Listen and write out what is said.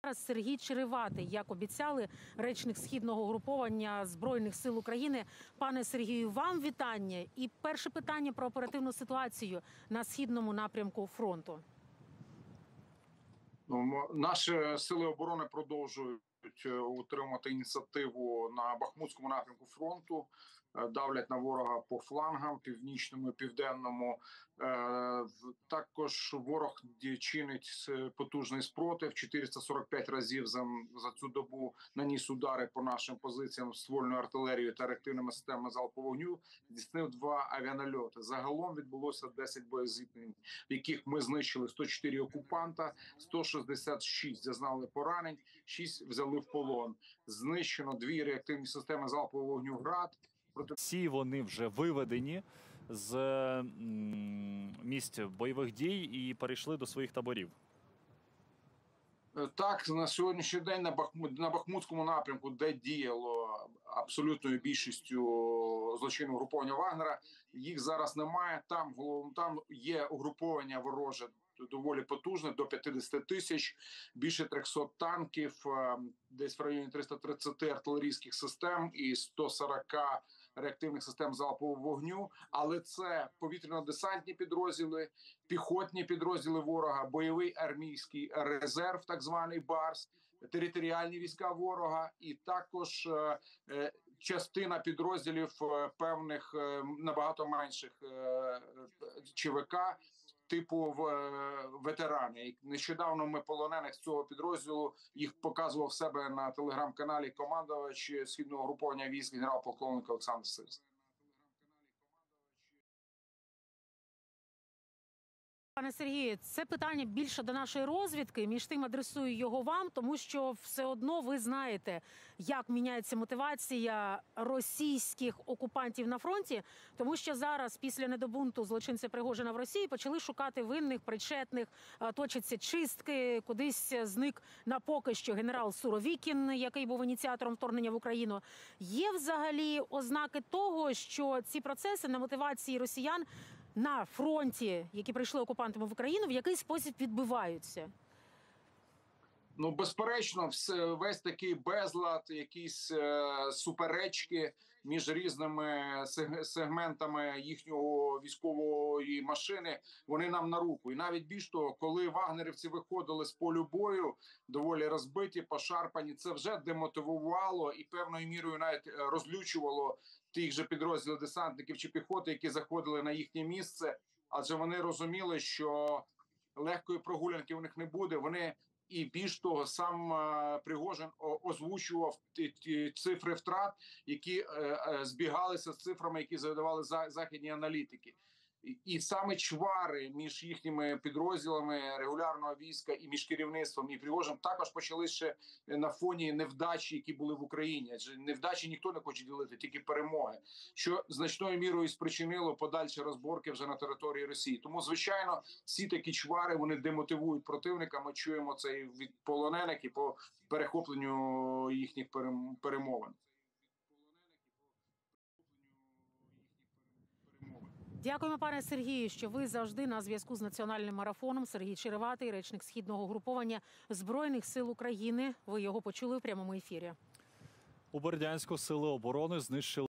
Сергій Череватий, як обіцяли, речник Східного угруповання Збройних сил України. Пане Сергію, вам вітання. І перше питання про оперативну ситуацію на східному напрямку фронту. Наші сили оборони продовжують утримувати ініціативу на Бахмутському напрямку фронту, давлять на ворога по флангам, північному і південному. Також ворог чинить потужний спротив. 445 разів за цю добу наніс удари по нашим позиціям ствольною артилерією та реактивними системами залпового вогню. Здійснив 2 авіанальоти. Загалом відбулося 10 боєзіткнень, в яких ми знищили 104 окупанта, 166 зазнали поранень, 6 взяли в полон. Знищено 2 реактивні системи залпового вогню «Град». Всі вони вже виведені з місць бойових дій і перейшли до своїх таборів. Так, на сьогоднішній день на Бахмутському напрямку, де діяло абсолютною більшістю злочинного угруповання Вагнера, їх зараз немає. Там є угруповання вороже доволі потужне, до 50 тисяч, більше 300 танків, десь в районі 330 артилерійських систем і 140 реактивних систем залпового вогню. Але це повітряно-десантні підрозділи, піхотні підрозділи ворога, бойовий армійський резерв, так званий БАРС, територіальні війська ворога і також частина підрозділів певних набагато менших ЧВК, типу ветерани. Нещодавно ми полонених з цього підрозділу, їх показував в себе на телеграм-каналі командувач Східного угруповання військ генерал-полковник Олександр Сирський. Пане Сергію, це питання більше до нашої розвідки, між тим адресую його вам, тому що все одно ви знаєте, як міняється мотивація російських окупантів на фронті, тому що зараз після недобунту злочинця Пригожина в Росії почали шукати винних, причетних, точаться чистки, кудись зник на поки що генерал Суровікін, який був ініціатором вторгнення в Україну. Є взагалі ознаки того, що ці процеси на мотивації росіян на фронті, які прийшли окупантами в Україну, в який спосіб відбиваються? Безперечно, весь такий безлад, якісь суперечки між різними сегментами їхнього військової машини, вони нам на руку. І навіть більш того, коли вагнерівці виходили з полю бою, доволі розбиті, пошарпані, це вже демотивувало і певною мірою навіть розлючувало тих же підрозділів десантників чи піхоти, які заходили на їхнє місце, адже вони розуміли, що легкої прогулянки у них не буде. Вони і більш того, сам Пригожин озвучував ті цифри втрат, які збігалися з цифрами, які задавали західні аналітики. І саме чвари між їхніми підрозділами регулярного війська і між керівництвом і Пригожиним також почали ще на фоні невдачі, які були в Україні. Адже невдачі ніхто не хоче ділити, тільки перемоги, що значною мірою спричинило подальші розборки вже на території Росії. Тому, звичайно, всі такі чвари, вони демотивують противника. Ми чуємо це і від полонених, і по перехопленню їхніх перемовин. Дякуємо, пане Сергію, що ви завжди на зв'язку з національним марафоном. Сергій Череватий, речник Східного угруповання Збройних сил України. Ви його почули в прямому ефірі. У Бердянську сили оборони знищили